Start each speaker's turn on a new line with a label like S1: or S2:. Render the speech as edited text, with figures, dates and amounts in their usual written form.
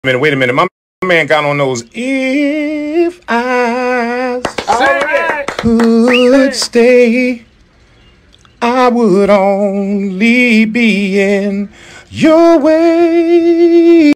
S1: Wait a minute. My man got on those. If I could stay, I would only be in your way.